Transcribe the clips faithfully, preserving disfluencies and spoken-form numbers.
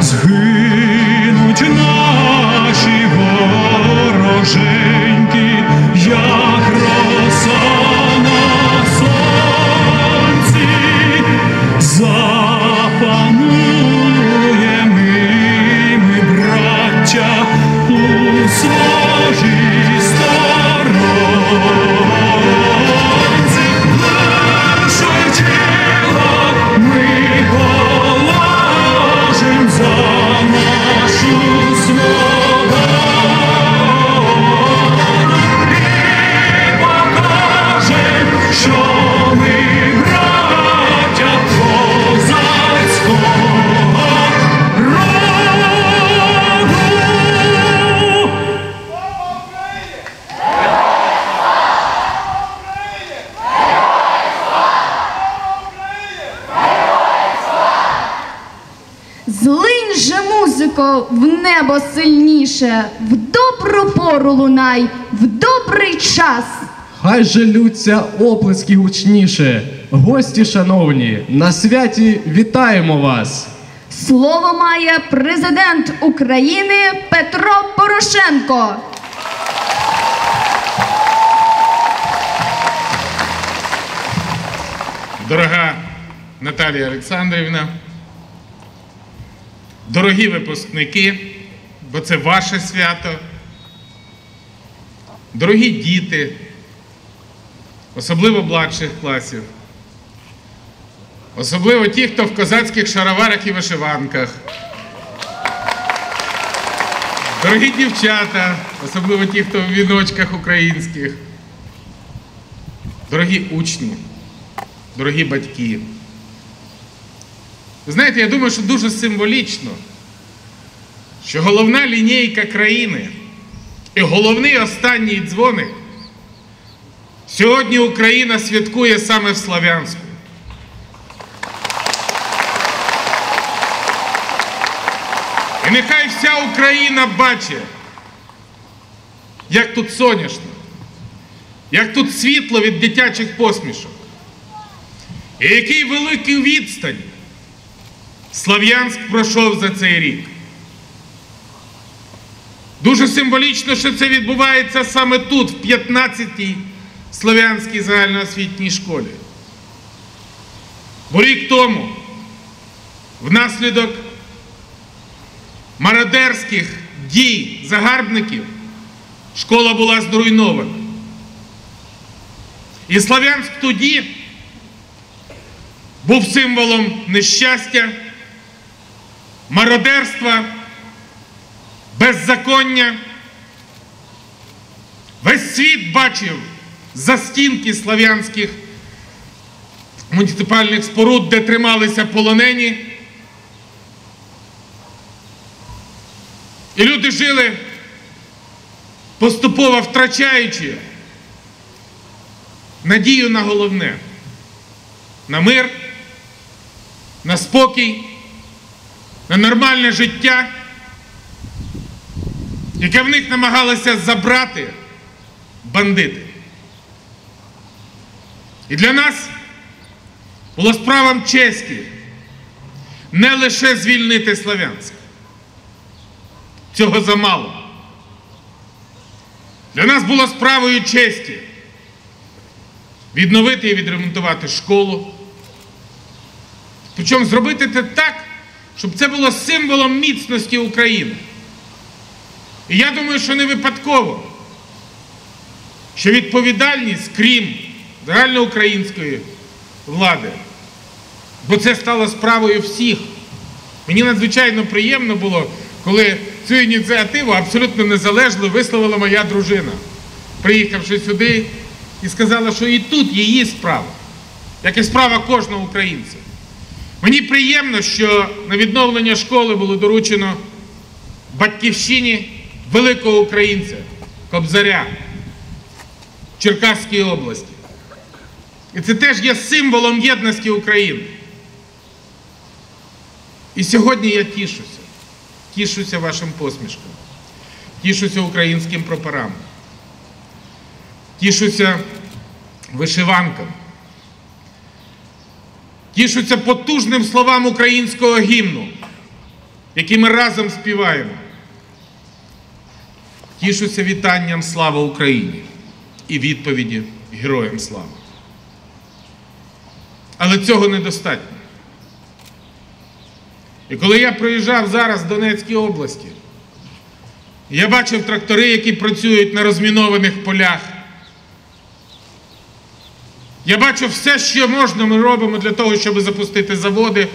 Згинуть наші вороженьки, як роса на сонці, запануємо ми, браття, у своїй сторонці. Наше тіло ми положим за нашу свободу і покажем, що ми браття козацького роду. Злинь же, музико, в небо сильніше, в добру пору лунай, в добрий час. Хай же лються оплески гучніше. Гості шановні, на святі вітаємо вас! Слово має президент України Петро Порошенко. Дорога Наталія Олександрівна, дорогі випускники, бо це ваше свято, дорогі діти, особливо младших класів, особливо ті, хто в козацьких шароварах і вишиванках, дорогі дівчата, особливо ті, хто в віночках українських, дорогі учні, дорогі батьки. Ви знаєте, я думаю, що дуже символічно, що головна лінійка країни і головний останній дзвоник сьогодні Україна святкує саме в Слов'янську. І нехай вся Україна бачить, як тут соняшно, як тут світло від дитячих посмішок, і який великий відстань Слов'янськ пройшов за цей рік. Дуже символічно, що це відбувається саме тут, в п'ятнадцятій Слов'янській загальноосвітній школі. Бо рік тому, внаслідок мародерських дій загарбників, школа була зруйнована. І Слов'янськ тоді був символом нещастя, мародерства, беззаконня. Весь світ бачив застінки слов'янських муніципальних споруд, де трималися полонені. І люди жили, поступово втрачаючи надію на головне – на мир, на спокій, на нормальне життя, яке в них намагалося забрати бандити. І для нас було справом честі не лише звільнити Слов'янськ. Цього замало. Для нас було справою честі відновити і відремонтувати школу. Причому зробити це так, щоб це було символом міцності України. І я думаю, що не випадково, що відповідальність, крім загальноукраїнської влади, бо це стало справою всіх. Мені надзвичайно приємно було, коли цю ініціативу абсолютно незалежно висловила моя дружина, приїхавши сюди і сказала, що і тут її справа, як і справа кожного українця. Мені приємно, що на відновлення школи було доручено батьківщині великого українця Кобзаря в Черкаській області. І це теж є символом єдності України. І сьогодні я тішуся. Тішуся вашим посмішкам. Тішуся українським прапорам. Тішуся вишиванкам. Тішуся потужним словам українського гімну. які ми разом співаємо. Тішуся вітанням «Слава Україні» і відповіді «Героям слава». Але цього недостатньо. І коли я проїжджав зараз в Донецькій області, я бачив трактори, які працюють на розмінованих полях. Я бачу все, що можна, ми робимо для того, щоб запустити заводи.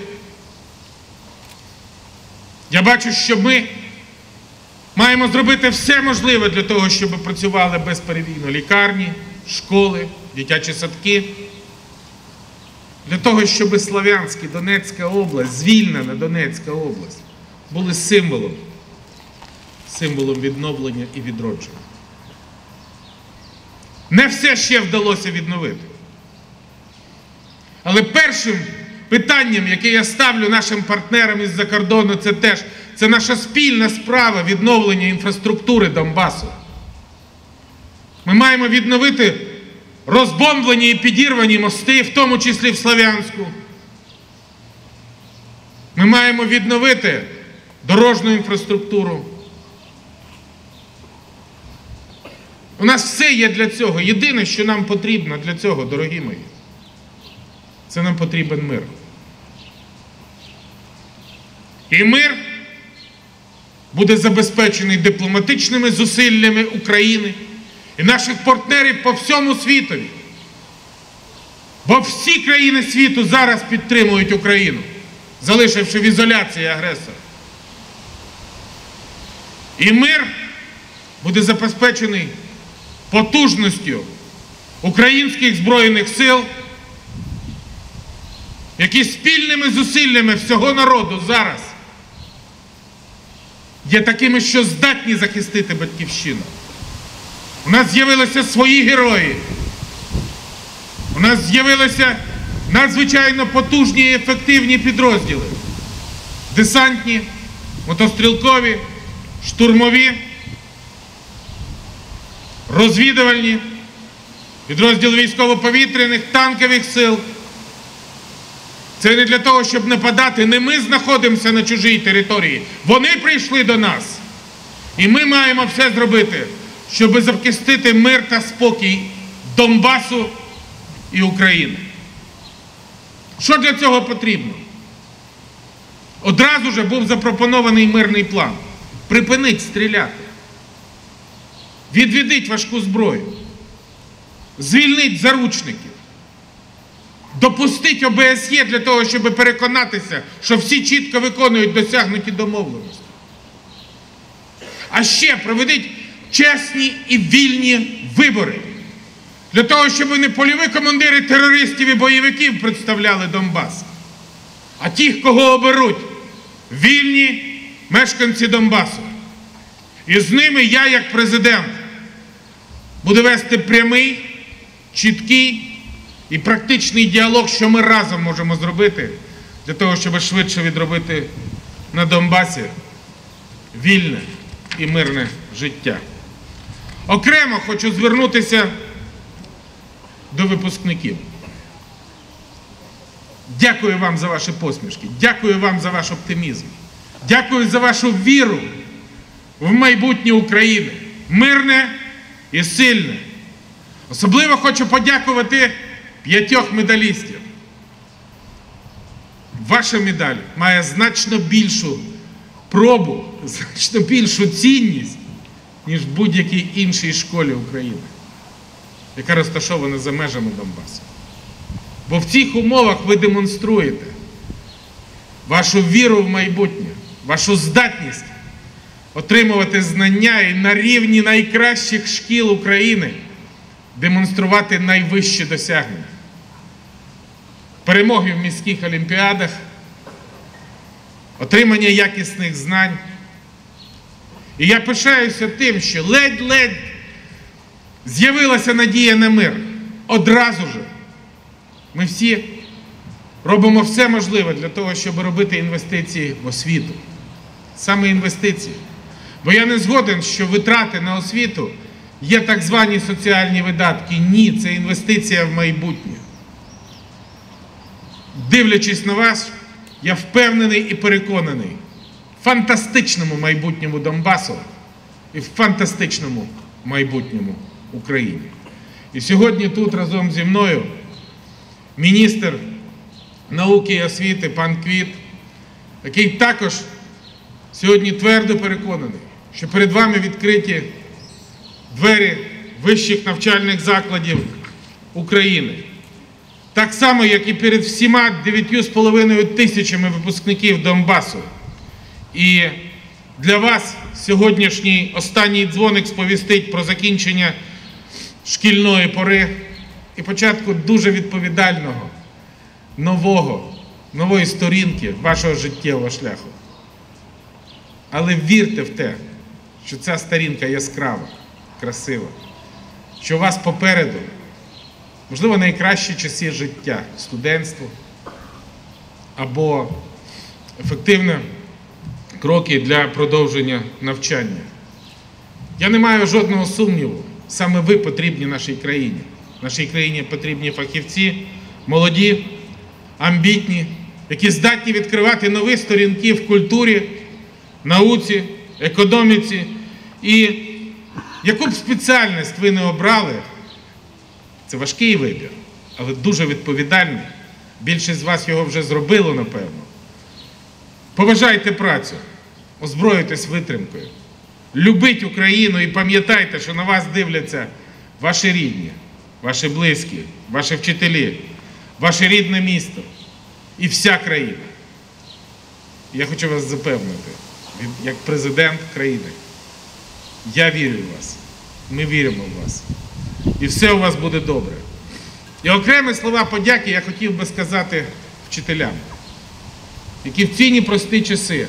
Я бачу, що ми маємо зробити все можливе для того, щоб працювали безперебійно лікарні, школи, дитячі садки. Для того, щоб Слов'янськ і Донецька область, звільнена Донецька область, були символом, символом відновлення і відродження. Не все ще вдалося відновити. Але першим питанням, яке я ставлю нашим партнерам із-за кордону, це теж, це наша спільна справа відновлення інфраструктури Донбасу. Ми маємо відновити розбомблені і підірвані мости, в тому числі в Слов'янську. Ми маємо відновити дорожню інфраструктуру. У нас все є для цього. Єдине, що нам потрібно для цього, дорогі мої, це нам потрібен мир. І мир буде забезпечений дипломатичними зусиллями України і наших партнерів по всьому світові. Бо всі країни світу зараз підтримують Україну, залишивши в ізоляції агресора. І мир буде забезпечений потужністю українських Збройних сил, які спільними зусиллями всього народу зараз є такими, що здатні захистити батьківщину. У нас з'явилися свої герої. У нас з'явилися надзвичайно потужні і ефективні підрозділи. Десантні, мотострілкові, штурмові, розвідувальні, підрозділи військово-повітряних, танкових сил. Це не для того, щоб нападати. Не ми знаходимося на чужій території. Вони прийшли до нас. І ми маємо все зробити, щоб захистити мир та спокій Донбасу і України. Що для цього потрібно? Одразу же був запропонований мирний план. Припиніть стріляти. Відведіть важку зброю. Звільніть заручників. Допустіть О Б С Є для того, щоб переконатися, що всі чітко виконують досягнуті домовленості. А ще проведіть чесні і вільні вибори. Для того, щоб не польові командири терористів і бойовиків представляли Донбас, а тих, кого оберуть вільні мешканці Донбасу. І з ними я, як президент, буду вести прямий, чіткий і практичний діалог, що ми разом можемо зробити для того, щоб швидше відробити на Донбасі вільне і мирне життя. Окремо хочу звернутися до випускників. Дякую вам за ваші посмішки, дякую вам за ваш оптимізм, дякую за вашу віру в майбутнє України, мирне і сильне. Особливо хочу подякувати п'ятьох медалістів. Ваша медаль має значно більшу пробу, значно більшу цінність, ніж в будь-якій іншій школі України, яка розташована за межами Донбасу. Бо в цих умовах ви демонструєте вашу віру в майбутнє, вашу здатність отримувати знання і на рівні найкращих шкіл України демонструвати найвищі досягнення. Перемоги в міських олімпіадах, отримання якісних знань. І я пишаюся тим, що ледь-ледь з'явилася надія на мир. Одразу же ми всі робимо все можливе для того, щоб робити інвестиції в освіту. Саме інвестиції. Бо я не згоден, що витрати на освіту є так звані соціальні видатки. Ні, це інвестиція в майбутнє. Дивлячись на вас, я впевнений і переконаний фантастичному майбутньому Донбасу і в фантастичному майбутньому Україні. І сьогодні тут разом зі мною міністр науки і освіти пан Квіт, який також сьогодні твердо переконаний, що перед вами відкриті двері вищих навчальних закладів України. Так само, як і перед всіма дев'ятью з половиною тисячами випускників Донбасу. І для вас сьогоднішній останній дзвоник сповістить про закінчення шкільної пори і початку дуже відповідального, нового, нової сторінки вашого життєвого шляху. Але вірте в те, що ця сторінка яскрава, красива, що у вас попереду, можливо, найкращі часи життя, студентство або ефективні кроки для продовження навчання. Я не маю жодного сумніву, саме ви потрібні нашій країні. Нашій країні потрібні фахівці, молоді, амбітні, які здатні відкривати нові сторінки в культурі, науці, економіці. І яку б спеціальність ви не обрали, це важкий вибір, але дуже відповідальний. Більшість з вас його вже зробило, напевно. Поважайте працю, озброюйтесь витримкою, любіть Україну і пам'ятайте, що на вас дивляться ваші рідні, ваші близькі, ваші вчителі, ваше рідне місто і вся країна. Я хочу вас запевнити, як президент країни, я вірю в вас, ми віримо в вас. І все у вас буде добре. І окремі слова подяки я хотів би сказати вчителям, які в ці непрості часи,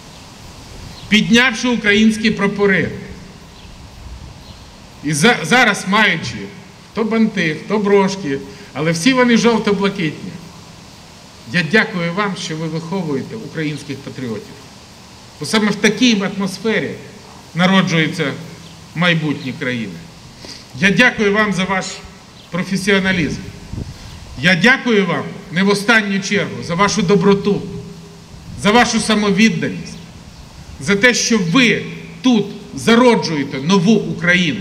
піднявши українські прапори, і за, зараз маючи хто банти, хто брошки, але всі вони жовто-блакитні, я дякую вам, що ви виховуєте українських патріотів. Бо саме в такій атмосфері народжуються майбутні країни. Я дякую вам за ваш професіоналізм. Я дякую вам не в останню чергу за вашу доброту, за вашу самовідданість, за те, що ви тут зароджуєте нову Україну.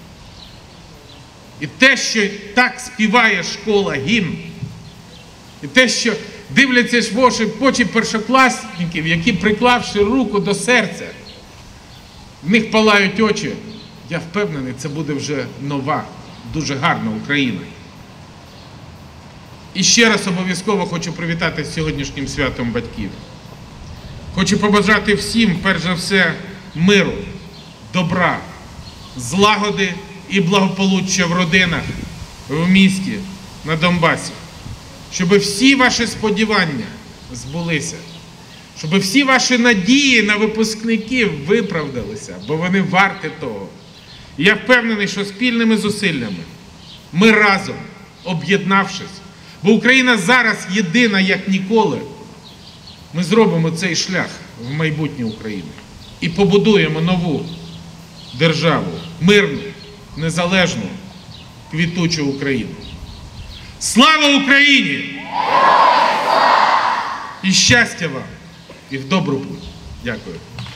І те, що так співає школа гімн, і те, що дивляться ж в очі першокласників, які, приклавши руку до серця, в них палають очі, я впевнений, це буде вже нова, дуже гарна Україна. І ще раз обов'язково хочу привітати з сьогоднішнім святом батьків. Хочу побажати всім, перш за все, миру, добра, злагоди і благополуччя в родинах, в місті, на Донбасі. Щоб всі ваші сподівання збулися. Щоб всі ваші надії на випускників виправдалися, бо вони варті того. І я впевнений, що спільними зусиллями ми разом, об'єднавшись, бо Україна зараз єдина, як ніколи, ми зробимо цей шлях в майбутнє України і побудуємо нову державу, мирну, незалежну, квітучу Україну. Слава Україні! І щастя вам, і в добру путь. Дякую.